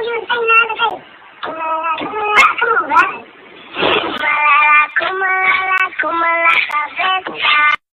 you sing another day. Come on, right? Kumalala, kumalala, kumalala,